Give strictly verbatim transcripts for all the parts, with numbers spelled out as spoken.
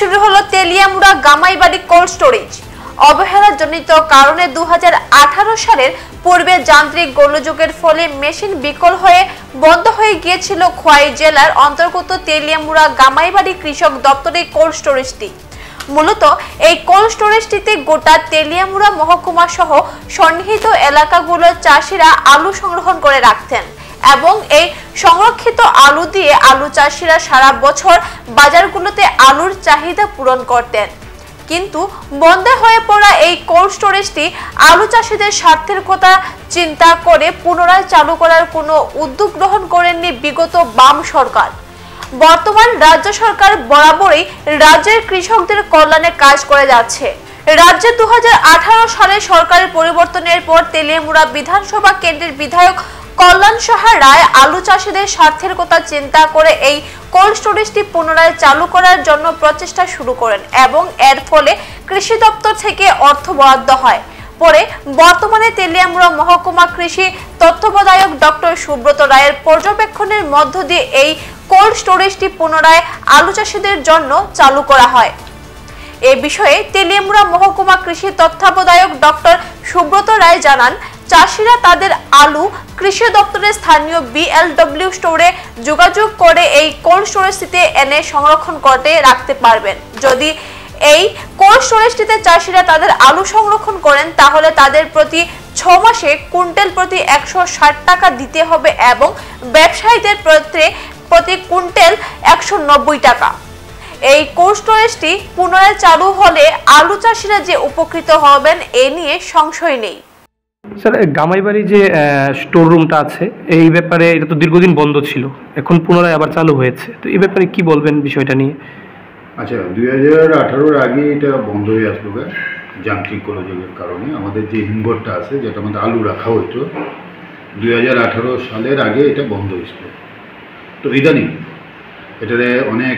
শুরু হলো Teliamura Gamaibari cold storage. অবহেলাজনিত কারণে দু হাজার আঠারো সালের পূর্বে যান্ত্রিক গোলযোগের ফলে মেশিন বিকল হয়ে বন্ধ হয়ে গিয়েছিল খোয়াই জেলার অন্তর্গত তেলিয়ামুড়া গামাইবাড়ি কৃষক দপ্তরের কোল্ড স্টোরেজটি। মূলত এই কোল্ড স্টোরেজটিতে গোটা তেলিয়ামুড়া মহকুমা সহ সন্নিহিত এলাকাগুলোর চাষিরা আলু সংরক্ষণ করে রাখতেন এবং এই সংরক্ষিত আলু দিয়ে আলু চাষিরা সারা বছর বাজারগুলোতে আলুর চাহিদা পূরণ করতেন। কিন্তু বন্ধ হয়ে পড়া এই কোল্ড স্টোরেজটি আলু চাষিদের স্বার্থের কথা চিন্তা করে পুনরায় চালু করার কোনো উদ্যোগ গ্রহণ করেননি বিগত বাম সরকার। বর্তমান রাজ্য সরকার বরাবরই রাজ্যের কৃষকদের কল্যাণে কাজ করে যাচ্ছে। রাজ্যে দু হাজার আঠারো সালে সরকারের পরিবর্তনের পর তেলিয়ামুড়া বিধানসভা কেন্দ্রের বিধায়ক কল্যাণ সাহা রায় আলু চাষিদের স্বার্থের কথা চিন্তা করে এই কোল্ড স্টোরেজটি পুনরায় চালু করার জন্য প্রচেষ্টা শুরু করেন এবং এর ফলে কৃষি দপ্তর থেকে অর্থ বরাদ্দ হয়। পরে বর্তমানে তেলিয়ামুড়া মহকুমা কৃষি তত্ত্বাবধায়ক ডক্টর সুব্রত রায়ের পর্যবেক্ষণের মধ্য দিয়ে এই কোল্ড স্টোরেজটি পুনরায় আলু চাষিদের জন্য চালু করা হয়। এ বিষয়ে তেলিয়ামুড়া মহকুমা কৃষি তত্ত্বাবধায়ক ডক্টর সুব্রত রায় জানান, চাষিরা তাদের আলু কৃষি দপ্তরের স্থানীয় বিএলডব্লিউ স্টোরে যোগাযোগ করে এই কোল্ড স্টোরেজটিতে এনে সংরক্ষণ করতে রাখতে পারবেন। যদি এই কোল্ড স্টোরেজটিতে চাষিরা তাদের আলু সংরক্ষণ করেন তাহলে তাদের প্রতি ছ মাসে কুইন্টাল প্রতি একশো ষাট টাকা দিতে হবে এবং ব্যবসায়ীদের প্রতি প্রতি কুইন্টাল একশো নব্বই টাকা। এই কোল্ড স্টোরেজটি পুনরায় চালু হলে আলু চাষিরা যে উপকৃত হবেন এ নিয়ে সংশয় নেই। স্যার, গামাইবাড়ি যে স্টোর রুমটা আছে এই ব্যাপারে এটা তো দীর্ঘদিন বন্ধ ছিল, এখন পুনরায় আবার চালু হয়েছে, তো এই ব্যাপারে কি বলবেন বিষয়টা নিয়ে? আচ্ছা, দুই হাজার আঠারোর আগে এটা বন্ধ হয়ে আসলো যান্ত্রিক গোলযোগের কারণে। আমাদের যে হিমঘরটা আছে যেটা আমাদের আলু রাখা হতো দুই হাজার আঠারো সালের আগে এটা বন্ধ হয়েছিল। তো ইদানিং এটারে অনেক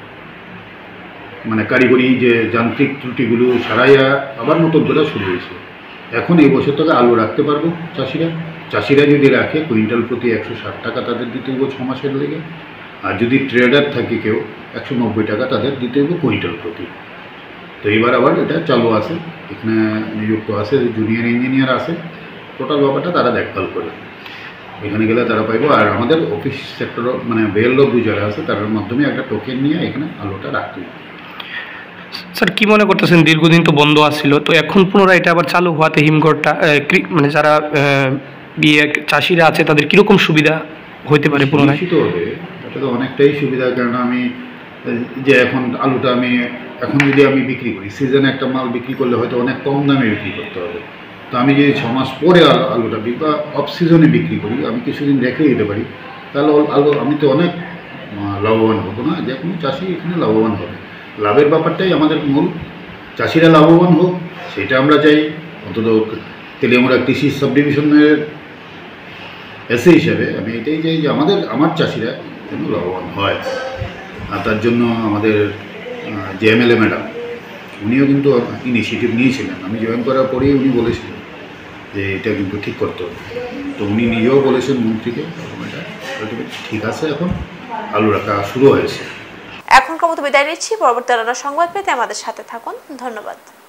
মানে কারিগরি যে যান্ত্রিক ত্রুটিগুলো সারাইয়া আবার নতুন করে শুরু হয়েছে। এখন এই বছর থেকে আলু রাখতে পারবো চাষিরা। চাষিরা যদি রাখে কুইন্টাল প্রতি একশো ষাট টাকা তাদের দিতে হইব ছ মাসের লেগে, আর যদি ট্রেডার থাকে কেউ একশো নব্বই টাকা তাদের দিতে হইব কুইন্টাল প্রতি। তো এবার আবার এটা চালু আছে, এখানে নিযুক্ত আছে জুনিয়র ইঞ্জিনিয়ার আছে, টোটাল ব্যাপারটা তারা দেখভাল করে। এখানে গেলে তারা পাইব। আর আমাদের অফিস সেক্টর মানে বিএলডব্লিউ যারা আছে তার মাধ্যমে একটা টোকেন নিয়ে এখানে আলুটা রাখতে হবে। স্যার, কি মনে করতেছেন, দীর্ঘদিন তো বন্ধ আসছিল, তো এখন পুনরায় এটা আবার চালু হওয়াতে হিমঘরটা মানে যারা বিয়ে চাষিরা আছে তাদের কীরকম সুবিধা হইতে পারে? পুনরায় নিশ্চিত হবে, এটা তো অনেকটাই সুবিধা। কারণ আমি যে এখন আলুটা আমি এখন যদি আমি বিক্রি করি, সিজনে একটা মাল বিক্রি করলে হয়তো অনেক কম দামে বিক্রি করতে হবে। তো আমি যদি ছ মাস পরে আলুটা বিক্রি বা অফ সিজনে বিক্রি করি, আমি কিছুদিন রেখে দিতে পারি, তাহলে আলু আমি তো অনেক লাভবান হবো না? যে কোনো চাষি এখানে লাভবান হবে। লাভের ব্যাপারটাই আমাদের মূল, চাষিরা লাভবান হোক সেটা আমরা চাই। অন্তত তেলিয়ামুড়া কৃষি সাব ডিভিশনের এসে হিসাবে আমি এটাই চাই যে আমাদের আমার চাষিরা যেন লাভবান হয়। আর তার জন্য আমাদের যে এমএলএ ম্যাডাম উনিও কিন্তু ইনিশিয়েটিভ নিয়েছিলেন। আমি জয়েন করার পরেই উনি বলেছিলেন যে এটা কিন্তু ঠিক করতে হবে। তো উনি নিজেও বলেছেন মন্ত্রীকে, এটা ঠিক আছে, এখন আলু রাখা শুরু হয়েছে। এখনকার মতো বিদায় নিচ্ছি। পরবর্তী আলোচনা সংবাদ পেতে আমাদের সাথে থাকুন। ধন্যবাদ।